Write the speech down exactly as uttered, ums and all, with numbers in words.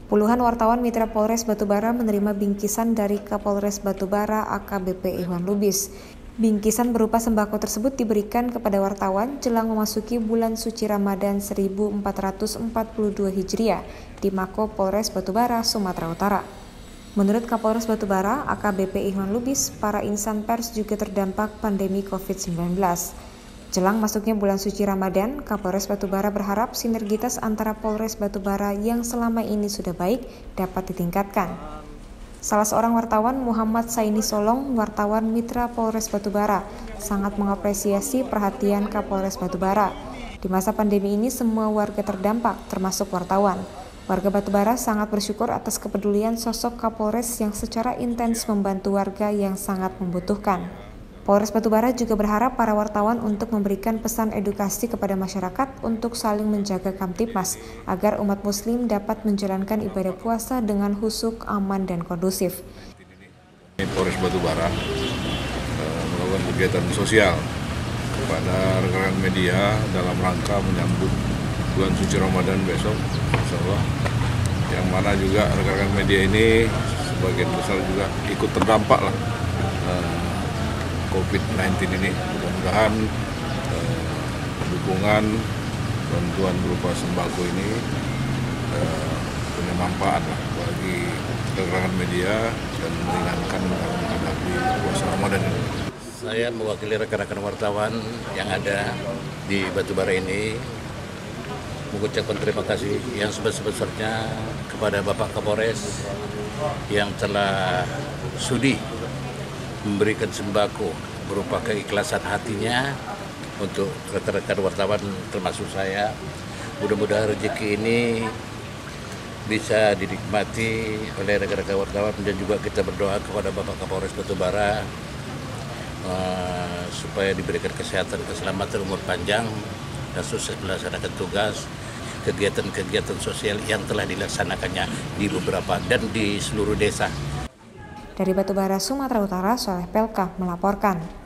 Puluhan wartawan Mitra Polres Batubara menerima bingkisan dari Kapolres Batubara A K B P Iwan Lubis. Bingkisan berupa sembako tersebut diberikan kepada wartawan jelang memasuki bulan suci Ramadan seribu empat ratus empat puluh dua Hijriah di Mako Polres Batubara, Sumatera Utara. Menurut Kapolres Batubara A K B P Iwan Lubis, para insan pers juga terdampak pandemi covid sembilan belas. Jelang masuknya bulan suci Ramadan, Kapolres Batubara berharap sinergitas antara Polres Batubara yang selama ini sudah baik dapat ditingkatkan. Salah seorang wartawan, Muhammad Saini Solong, wartawan Mitra Polres Batubara, sangat mengapresiasi perhatian Kapolres Batubara. Di masa pandemi ini, semua warga terdampak, termasuk wartawan. Warga Batubara sangat bersyukur atas kepedulian sosok Kapolres yang secara intens membantu warga yang sangat membutuhkan. Polres Batubara juga berharap para wartawan untuk memberikan pesan edukasi kepada masyarakat untuk saling menjaga Kamtibmas agar umat muslim dapat menjalankan ibadah puasa dengan khusyuk, aman, dan kondusif. Polres Batubara uh, melakukan kegiatan sosial kepada rekan-rekan media dalam rangka menyambut bulan suci Ramadan besok, insya Allah, yang mana juga rekan-rekan media ini sebagian besar juga ikut terdampak lah uh, covid sembilan belas ini. Mudah-mudahan uh, dukungan bantuan berupa sembako ini uh, punya manfaat lah bagi rekan-rekan media dan meringankan menghadapi puasa Ramadan ini. Saya mewakili rekan-rekan wartawan yang ada di Batubara ini mengucapkan terima kasih yang sebesar-besarnya kepada Bapak Kapolres yang telah sudi memberikan sembako berupa keikhlasan hatinya untuk rekan-rekan wartawan termasuk saya. Mudah-mudahan rezeki ini bisa dinikmati oleh rekan-rekan wartawan, dan juga kita berdoa kepada Bapak Kapolres Batubara uh, supaya diberikan kesehatan, keselamatan, umur panjang, dan sukses melaksanakan tugas kegiatan-kegiatan sosial yang telah dilaksanakannya di beberapa dan di seluruh desa. Dari Batubara, Sumatera Utara, Soleh Pelka melaporkan.